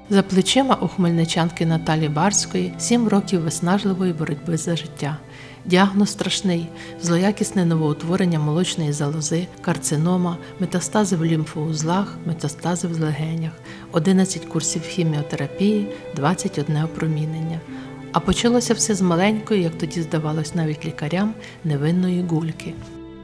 За плечима у хмельничанки Наталі Барської 7 років виснажливої боротьби за життя. Діагноз страшний – злоякісне новоутворення молочної залози, карцинома, метастази в лімфоузлах, метастази в легенях, 11 курсів хіміотерапії, 21 опромінення. А почалося все з маленької, як тоді здавалось навіть лікарям, невинної гульки.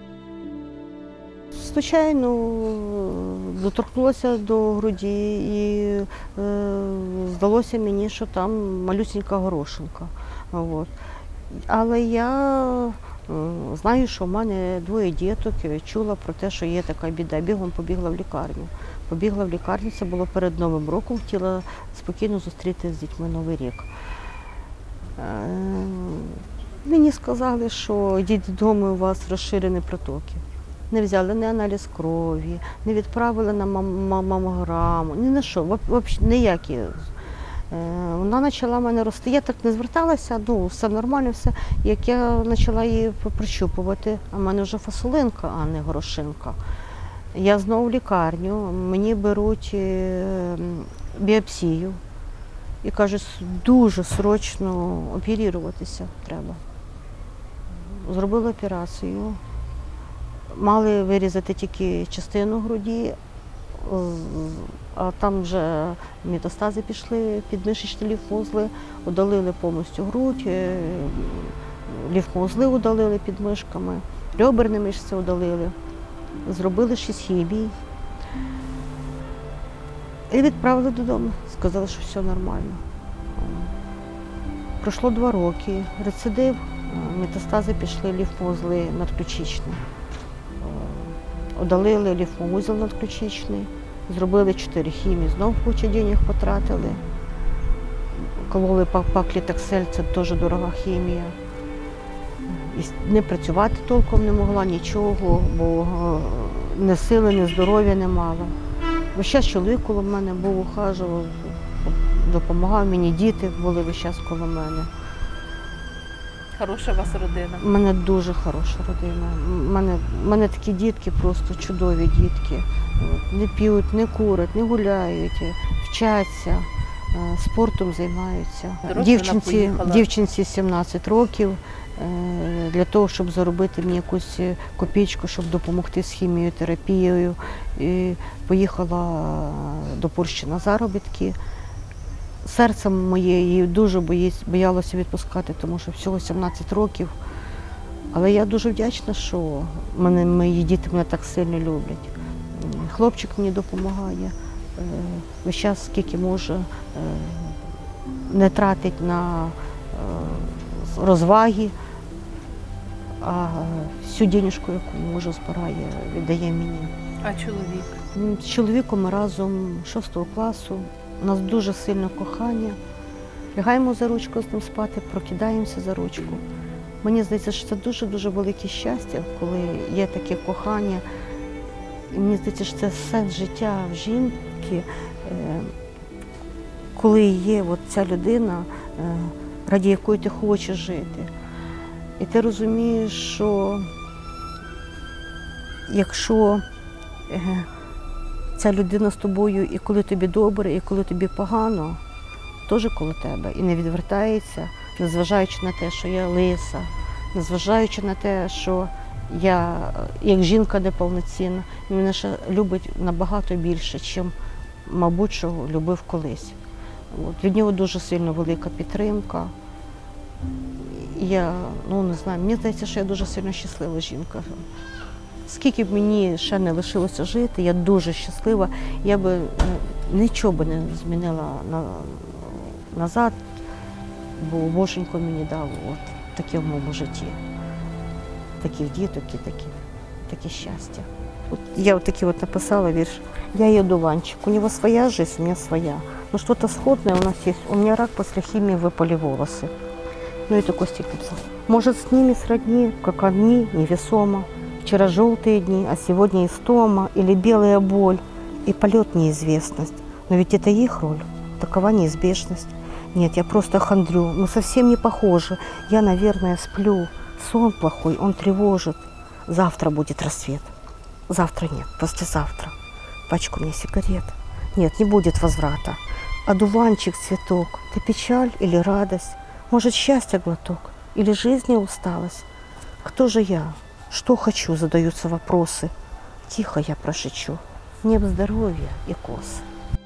Звичайно, доторкнулася до груді і здалося мені, що там малюсенька горошинка. От. Але я знаю, що в мене 2 діток, чула про те, що є така біда. Бігом побігла в лікарню. Побігла в лікарню, це було перед Новим роком, хотіла спокійно зустріти з дітьми Новий рік. Мені сказали, що йдіть додому, у вас розширені протоки. Не взяли ні аналіз крові, не відправили на мамограму, ні на що, взагалі ніякі. Вона почала в мене рости. Я так не зверталася, все нормально, все. Як я почала її прищупувати, а в мене вже фасолинка, а не горошинка. Я знову в лікарню, мені беруть біопсію і кажуть, дуже срочно оперуватися треба. Зробили операцію. Мали вирізати тільки частину груді, а там вже метастази пішли, підмишечні лімфоузли, удалили повністю грудь, лімфоузли удалили під мишками, реберні мишці удалили, зробили 6 хімій і відправили додому. Сказали, що все нормально. Пройшло 2 роки, рецидив, метастази пішли, лімфоузли надключичні. Удалили лімфоузел надключичний, зробили 4 хімії, знову кучу денег потратили. Кололи паклітаксель, це дуже дорога хімія. І не працювати толком не могла, нічого, бо ні сили, ні здоров'я не мала. Весь час чоловік коло мене був, ухажував, допомагав мені, діти були весь час коло мене. Хороша у вас родина? У мене дуже хороша родина. У мене такі дітки, просто чудові дітки. Не п'ють, не курять, не гуляють, вчаться, спортом займаються. Дівчинці 17 років. Для того, щоб заробити мені якусь копійку, щоб допомогти з хіміотерапією. І поїхала до Польщі на заробітки. Серце моє її дуже боялося відпускати, тому що всього 17 років. Але я дуже вдячна, що мої діти мене так сильно люблять. Хлопчик мені допомагає, весь час, скільки може, не тратить на розваги, а всю денежку, яку може, збирає, віддає мені. А чоловік? З чоловіком ми разом 6 класу. У нас дуже сильне кохання. Лягаємо за ручку з ним спати, прокидаємося за ручку. Мені здається, що це дуже-дуже велике щастя, коли є таке кохання. І мені здається, що це сенс життя в жінки, коли є ця людина, ради якої ти хочеш жити. І ти розумієш, що якщо ця людина з тобою, і коли тобі добре, і коли тобі погано, теж коло тебе. І не відвертається, незважаючи на те, що я лиса, незважаючи на те, що я, як жінка неповноцінна, він мене ще любить набагато більше, ніж, мабуть, що любив колись. Від нього дуже сильно велика підтримка. Я, не знаю, мені здається, що я дуже сильно щаслива жінка. Скільки б мені ще не лишилося жити, я дуже щаслива. Я би нічого не змінила назад, бо Боженько мені дав таке в моєму житті. Таких діток і таке щастя. Я такий написала вірш. Я одуванчик, у него своя жизнь, у меня своя. Но что-то сходное у нас есть. У меня рак, после химии выпали волосы. И такой стих написал. Может, с ними сродни, как они, невесомо. Вчера желтые дни, а сегодня истома, или белая боль, и полет неизвестность. Но ведь это их роль, такова неизбежность. Нет, я просто хандрю, мы совсем не похожи. Я, наверное, сплю. Сон плохой, он тревожит. Завтра будет рассвет. Завтра нет, послезавтра. Пачку мне сигарет. Нет, не будет возврата. одуванчик, цветок, ты печаль или радость? Может, счастье глоток? Или жизни усталость? Кто же я? Что хочу? Задаются вопросы. Тихо я прошепчу. Мне б здоровья и косы.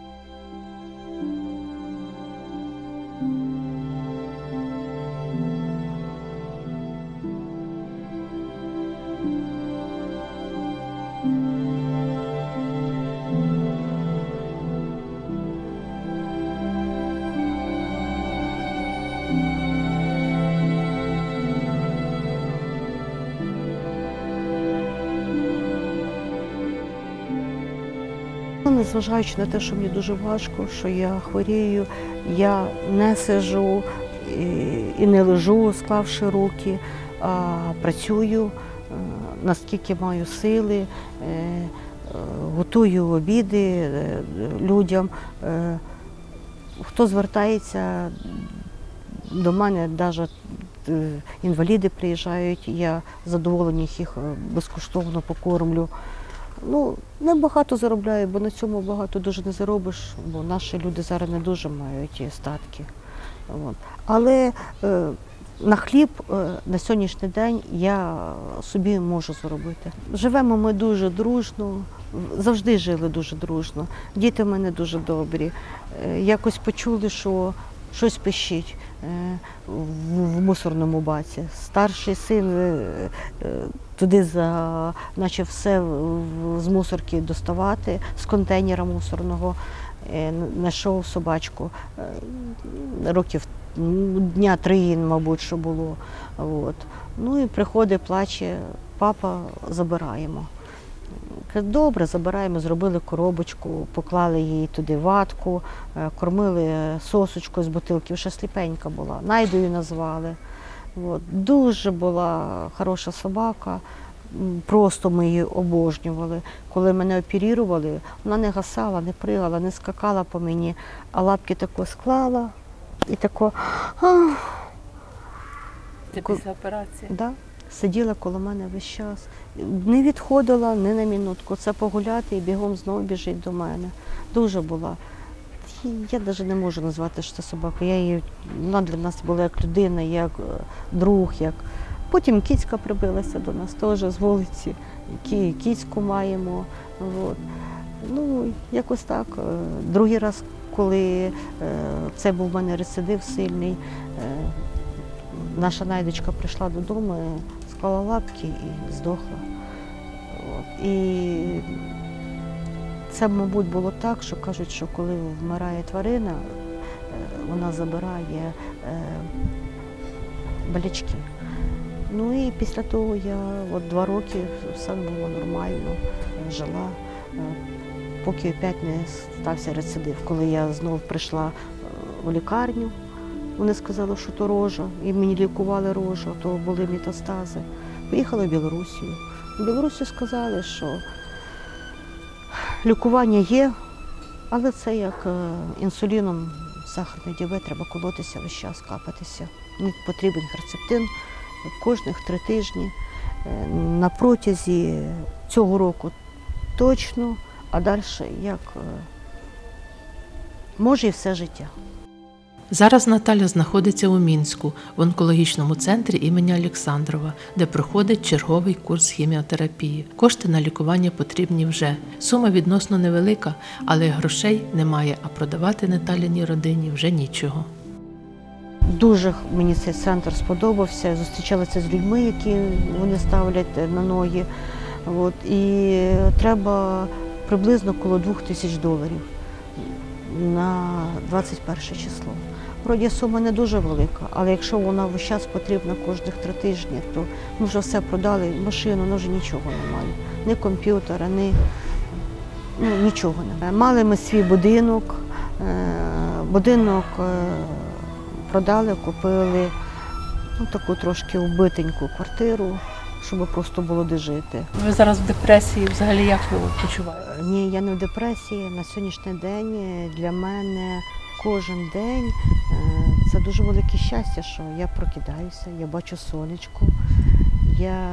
Незважаючи на те, що мені дуже важко, що я хворію, я не сиджу і не лежу, склавши руки, а працюю, наскільки маю сили, готую обіди людям. Хто звертається до мене, навіть інваліди приїжджають, я задоволена їх безкоштовно покормлю. Ну, не багато заробляю, бо на цьому багато дуже не заробиш, бо наші люди зараз не дуже мають статки. От. Але на хліб на сьогоднішній день я собі можу заробити. Живемо ми дуже дружно, завжди жили дуже дружно. Діти в мене дуже добрі. Якось почули, що щось пищить в мусорному баці. Старший син туди почав все з мусорки доставати, з контейнера мусорного, знайшов собачку. Років дня 3, мабуть, що було. От. Ну і приходить, плаче, папа, забираємо. Каже, добре, забираємо, зробили коробочку, поклали їй туди ватку, кормили сосочкою з бутилки, ще сліпенька була, Найдою назвали. От. Дуже була хороша собака, просто ми її обожнювали. Коли мене оперували, вона не гасала, не пригала, не скакала по мені, а лапки тако склала і тако. Це після операції? Да. Сиділа коло мене весь час. Не відходила ні на минутку. Це погуляти і бігом знову біжить до мене. Дуже була. Я навіть не можу назвати, що це собака. Вона для нас була як людина, як друг. Потім кіцька прибилася до нас теж з вулиці. Кіцьку маємо. От. Ну, якось так. Другий раз, коли це був в мене рецидив сильний, наша Найдочка прийшла додому, склала лапки і здохла. От. І це, мабуть, було так, що кажуть, що коли вмирає тварина, вона забирає болячки. Ну і після того я 2 роки все було нормально, жила, поки опять не стався рецидив. Коли я знову прийшла в лікарню, вони сказали, що то рожа, і мені лікували рожу, то були метастази. Поїхала в Білорусію. В Білорусі сказали, що лікування є, але це як інсуліном, сахарний діабет, треба колотися весь час, капатися. Мені потрібен херцептин кожних 3 тижні. На протязі цього року точно, а далі як може і все життя. Зараз Наталя знаходиться у Мінську, в онкологічному центрі імені Олександрова, де проходить черговий курс хіміотерапії. Кошти на лікування потрібні вже. Сума відносно невелика, але грошей немає, а продавати Наталіній родині вже нічого. Дуже мені цей центр сподобався, зустрічалася з людьми, які вони ставлять на ноги. От. І треба приблизно коло $2000 на 21 число. Вроді сума не дуже велика, але якщо вона весь час потрібна кожних 3 тижні, то ми вже все продали, машину, ну вже нічого немає. Ні комп'ютера, нічого немає. Мали ми свій будинок, продали, купили таку трошки убитеньку квартиру, щоб просто було де жити. Ви зараз в депресії, взагалі як ви почуваєте? Ні, я не в депресії. На сьогоднішній день для мене кожен день це дуже велике щастя, що я прокидаюся, я бачу сонечко, я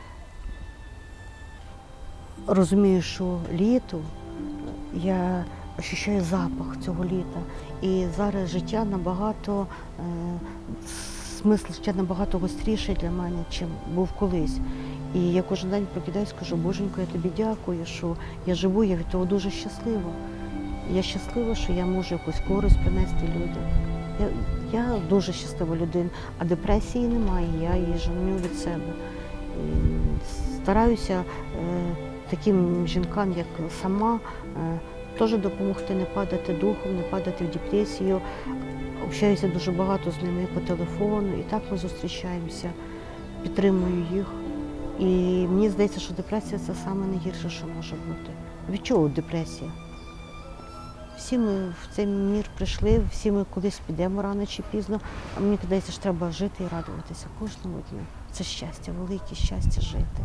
розумію, що літо, я ощущаю запах цього літа. І зараз життя набагато, смисл життя набагато гостріший для мене, чим був колись. І я кожен день прокидаюсь, кажу, Боженько, я тобі дякую, що я живу, я від того дуже щаслива. Я щаслива, що я можу якусь користь принести людям. Я дуже щаслива людина, а депресії немає, я її женю від себе. І стараюся таким жінкам, як сама, теж допомогти не падати духом, не падати в депресію. Общаюся дуже багато з ними по телефону, і так ми зустрічаємося, підтримую їх. І мені здається, що депресія – це саме найгірше, що може бути. Від чого депресія? Всі ми в цей мір прийшли, всі ми кудись підемо рано чи пізно, а мені здається, що треба жити і радуватися кожному дню. Це щастя, велике щастя жити.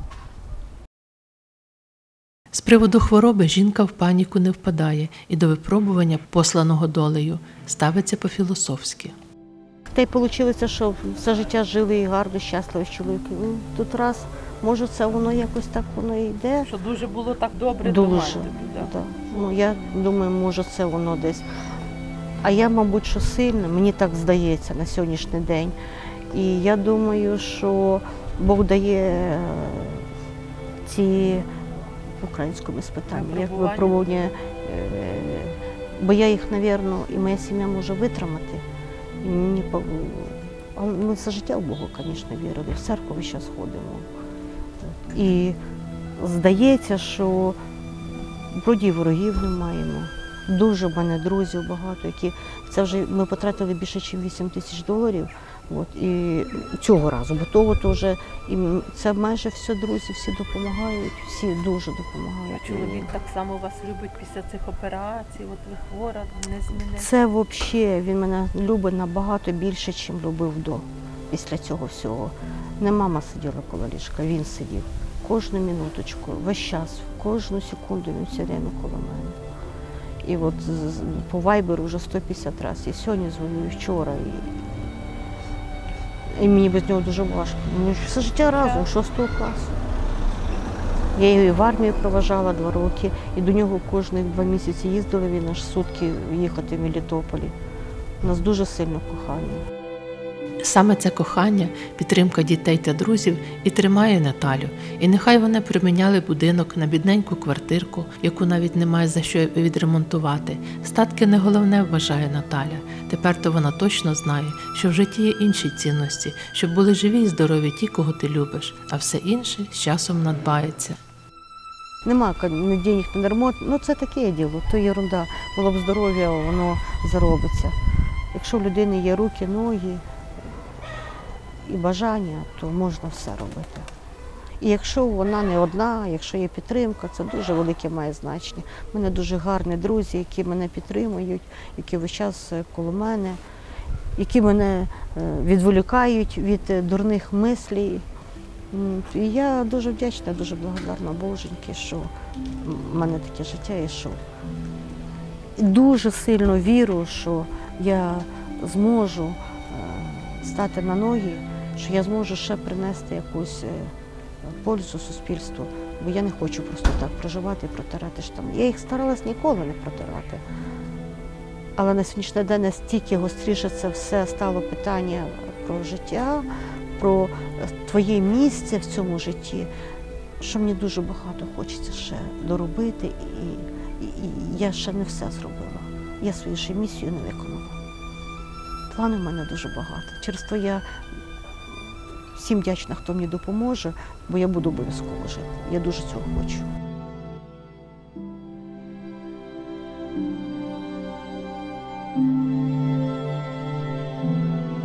З приводу хвороби жінка в паніку не впадає і до випробування, посланого долею, ставиться по-філософськи. Та й вийшло, що все життя жили і гарно, щасливо з чоловіком. Тут раз, може, це воно якось так воно і йде. Що дуже було так добре Дуже, думати. да. Ну, я думаю, може, це воно десь. А я, мабуть, що сильна, мені так здається на сьогоднішній день. І я думаю, що Бог дає ці українському спитанню, як випробування, бо я їх, мабуть, і моя сім'я може витримати. І мені, але ми все життя в Бога, звісно, вірили, в церкву зараз ходимо. І здається, що вроді ворогів не маємо. Дуже в мене друзів багато, які це вже ми потратили більше, ніж $8 000. От, і цього разу, бо того то вже і це майже все друзі, всі допомагають, всі дуже допомагають. А чоловік так само вас любить після цих операцій, от ви хвора, не змінилися? Це взагалі, він мене любить набагато більше, ніж любив після цього всього. Не мама сиділа коло ліжка, він сидів. Кожну минуточку, весь час, кожну секунду він все время коло мене. І от по вайберу вже 150 разів. І сьогодні дзвоню, і вчора. І мені без нього дуже важко. Ми все життя разом, 6 класу. Я його і в армію проважала 2 роки, і до нього кожні 2 місяці їздили, він аж сутки їхати в Мелітополі. У нас дуже сильне кохання. Саме це кохання, підтримка дітей та друзів і тримає Наталю. І нехай вони приміняли будинок на бідненьку квартирку, яку навіть немає за що відремонтувати. Статки не головне, вважає Наталя. Тепер-то вона точно знає, що в житті є інші цінності, щоб були живі і здорові ті, кого ти любиш, а все інше з часом надбається. Нема ні денег, ні ремонт, ну це таке діло, то єрунда. Було б здоров'я, воно заробиться. Якщо в людини є руки, ноги, і бажання, то можна все робити. І якщо вона не одна, якщо є підтримка, це дуже велике має значення. У мене дуже гарні друзі, які мене підтримують, які весь час коло мене, які мене відволікають від дурних мислей. І я дуже вдячна, дуже благодарна Боженьки, що в мене таке життя і що дуже сильно вірю, що я зможу стати на ноги, що я зможу ще принести якусь пользу суспільству, бо я не хочу просто так проживати і протирати штани. Я їх старалась ніколи не протирати. Але на сьогоднішній день настільки гостріше це все стало питання про життя, про твоє місце в цьому житті, що мені дуже багато хочеться ще доробити, і я ще не все зробила. Я свою ще місію не виконала. Планів в мене дуже багато. Через то я всім вдячна, хто мені допоможе, бо я буду обов'язково жити. Я дуже цього хочу.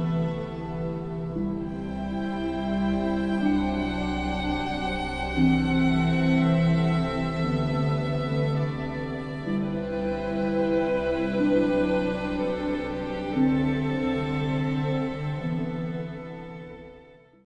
Thank you.